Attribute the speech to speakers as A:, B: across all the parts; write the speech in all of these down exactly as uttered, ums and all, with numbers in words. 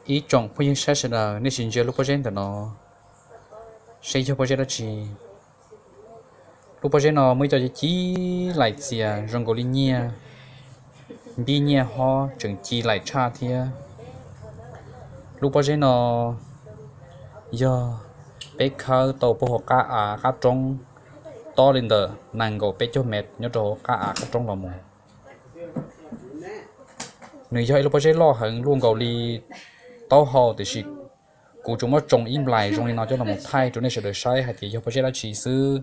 A: ý chọn bây giờ sẽ là nên xin chơi lúc bây giờ nó sẽ cho bây giờ đó chỉ lúc bây giờ nó mới cho chỉ lại xìa rong goli nhia bi nhia ho chừng chỉ lại cha thia lúc bây giờ nó giờ bé khơi tàu bộ cá à cá trống to lên đó nàng gò bé cho mệt nhớ đồ cá à cá trống là một người chơi lúc bây giờ lo hận luôn goli tao họ thì chỉ cụ chúng nó trồng im lại trong này nó cho là một thay cho nên sẽ được sai hay thì cho bây giờ là chỉ sư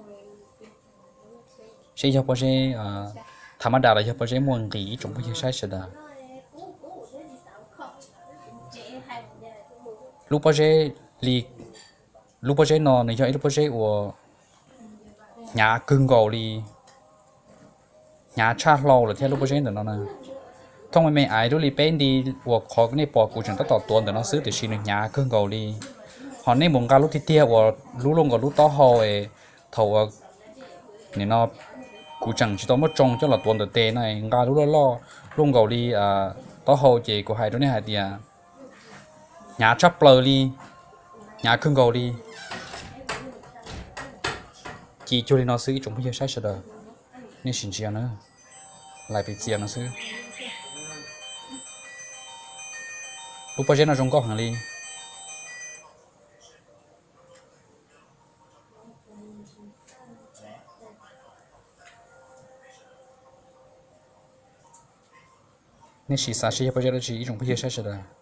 A: sẽ cho bây giờ à thằng mà đào là cho bây giờ muốn nghỉ trong bây giờ sai sẽ đào lúc bây giờ li lúc bây giờ nó này cho lúc bây giờ của nhà cưng gầu li nhà cha lâu là theo lúc bây giờ nó nè thông qua mấy ai đó li bên đi của khó cái này bỏ cụ chúng ta tọt tuần để nó xứ thì xin được nhà cưng gầu li họ nên muốn cả lúc thì tia của lúc luôn còn lúc to hồi thầu nên nó cụ chẳng chỉ tao mất trông cho là tuần được tệ này ngà lúc đó lo luôn gầu đi à to hồi chị của hai đứa này hai tia nhà chấp lờ đi nhà cưng gầu đi chị cho đi nó xứ chúng bây giờ sai sợ nên xin chia nữa lại bị chia nó xứ lúc bây giờ nó trong có hàng đi nên chỉ xa xí bây giờ là chỉ trong bây giờ sai sợ